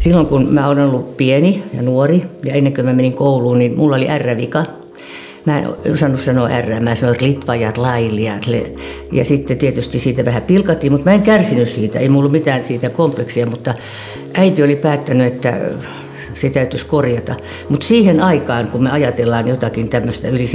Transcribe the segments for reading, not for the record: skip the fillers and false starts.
Silloin kun mä olen ollut pieni ja nuori ja ennen kuin mä menin kouluun, niin mulla oli R-vika. Mä en osannut sanoa R, mä sanoin litvajat, lailijat. Ja sitten tietysti siitä vähän pilkattiin, mutta mä en kärsinyt siitä. Ei mulla mitään siitä kompleksia, mutta äiti oli päättänyt, että se täytyisi korjata. Mutta siihen aikaan, kun me ajatellaan jotakin tämmöistä yli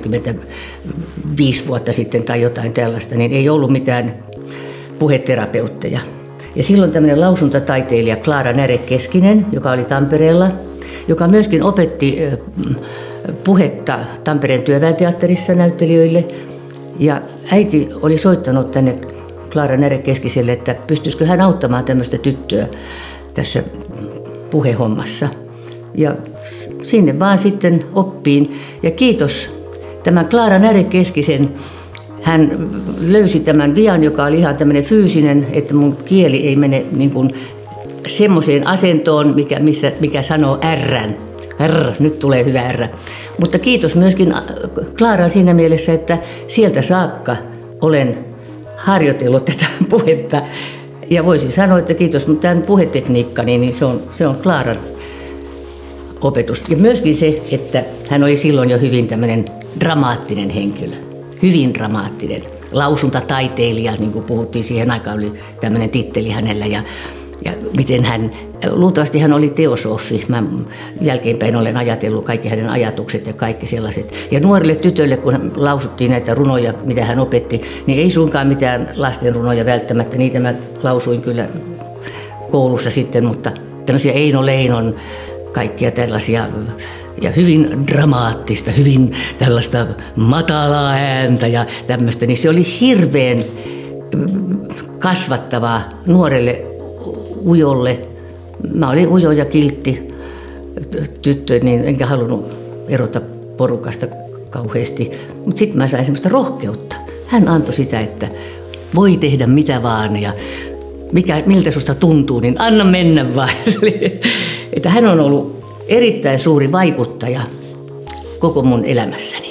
75 vuotta sitten tai jotain tällaista, niin ei ollut mitään puheterapeutteja. Ja silloin tämmöinen lausuntataiteilija Klaara Näre-Keskinen, joka oli Tampereella, joka myöskin opetti puhetta Tampereen työväenteatterissa näyttelijöille. Ja äiti oli soittanut tänne Klaara Näre-Keskiselle, että pystyisikö hän auttamaan tämmöistä tyttöä tässä puhehommassa. Ja sinne vaan sitten oppiin. Ja kiitos tämän Klaara Näre-Keskisen. Hän löysi tämän vian, joka oli ihan tämmöinen fyysinen, että mun kieli ei mene niin kuin semmoiseen asentoon, mikä sanoo R:n. Nyt tulee hyvä R. Mutta kiitos myöskin Klaaran siinä mielessä, että sieltä saakka olen harjoitellut tätä puhetta. Ja voisin sanoa, että kiitos, mutta tämän puhetekniikka, niin se on Klaaran opetus. Ja myöskin se, että hän oli silloin jo hyvin tämmöinen dramaattinen henkilö. Hyvin dramaattinen. Lausuntataiteilija, niin kuin puhuttiin siihen aikaan, oli tämmöinen titteli hänellä. Ja miten luultavasti hän oli teosofi. Mä jälkeenpäin olen ajatellut kaikki hänen ajatukset ja kaikki sellaiset. Ja nuorille tytöille, kun lausuttiin näitä runoja, mitä hän opetti, niin ei suinkaan mitään lastenrunoja välttämättä. Niitä mä lausuin kyllä koulussa sitten, mutta tämmöisiä Eino Leinon, kaikkia tällaisia. Ja hyvin dramaattista, hyvin tällaista matalaa ääntä ja tämmöistä, niin se oli hirveän kasvattavaa nuorelle ujolle. Mä olin ujo ja kiltti tyttö, niin enkä halunnut erota porukasta kauheasti. Mutta sitten mä sain semmoista rohkeutta. Hän antoi sitä, että voi tehdä mitä vaan ja miltä susta tuntuu, niin anna mennä vaan. Että hän on ollut erittäin suuri vaikuttaja koko mun elämässäni.